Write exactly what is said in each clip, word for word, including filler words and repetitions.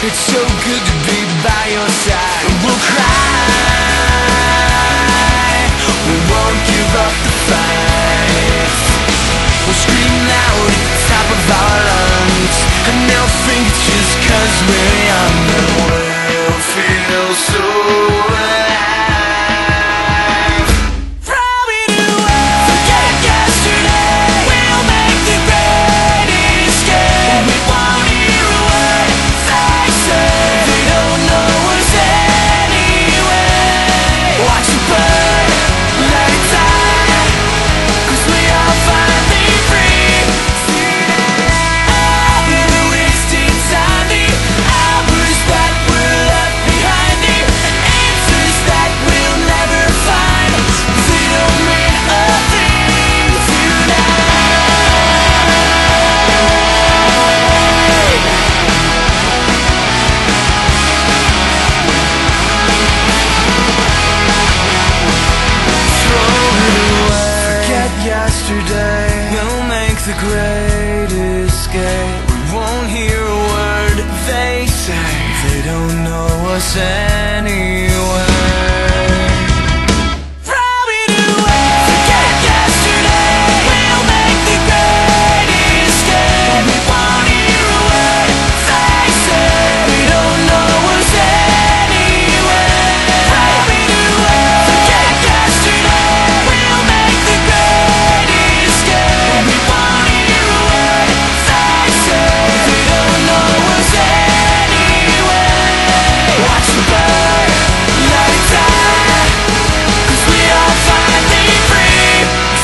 It's so good to be by your side. We'll cry, we won't give up the fight. We'll scream loud at the top of our lungs, and they'll think it's just cause we're young, and we'll feel so alive. Throw it away, forget yesterday. We'll make the great escape. We won't hear a word they say. They don't know us anyway. Watch it burn, let it die, cause we are finally free. We're wasting time, the hours that were left behind, the answers that we'll never find. They don't mean a thing Forget yesterday, we'll make the great escape. We won't hear a word they say. They don't know us anyway. Throw it away, forget yesterday. We'll make the great escape. We won't hear a word they say. They don't know us anyway. Throw it away, forget yesterday. We'll make the great escape. We won't hear a word they say. They don't know us anyway. Watch the burn, let it die, cause we are finally free.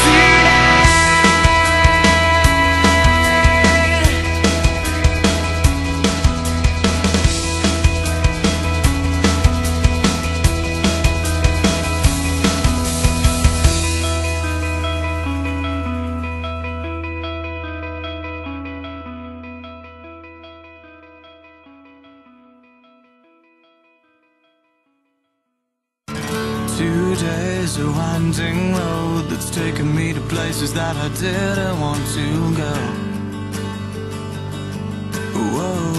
Today's a winding road that's taken me to places that I didn't want to go. Whoa.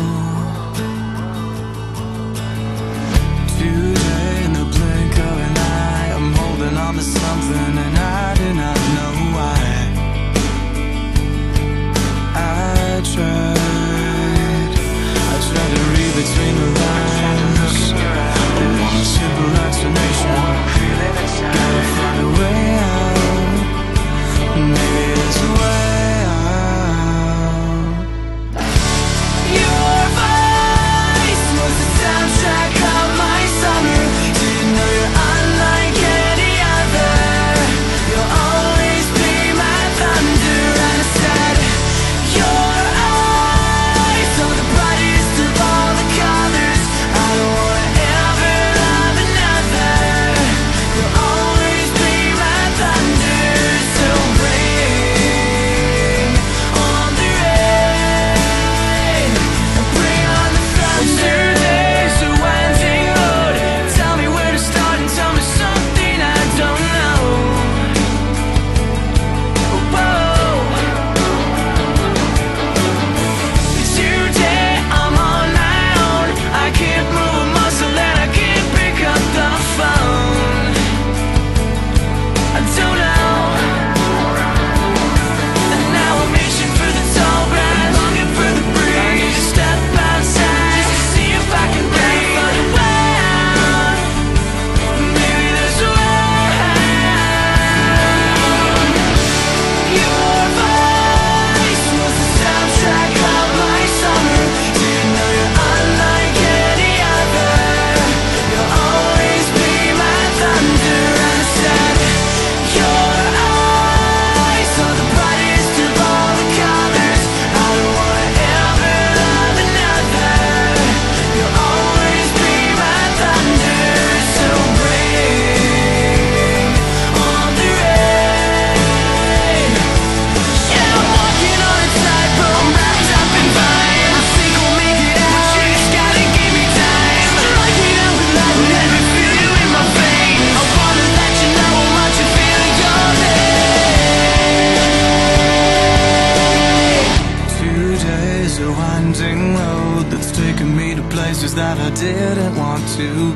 Today in the blink of an eye, I'm holding on to something and I do not know why. I tried, I tried to read between the lines. I want a simple explanation. Gotta find a way out. Maybe there's a way out. You're that I didn't want to